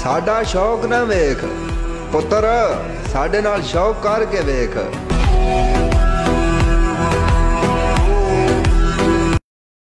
ਸਾਡਾ ਸ਼ੌਕ ਨਾ ਵੇਖ ਪੁੱਤਰ, ਸਾਡੇ ਨਾਲ ਸ਼ੌਕ ਕਰਕੇ ਵੇਖ।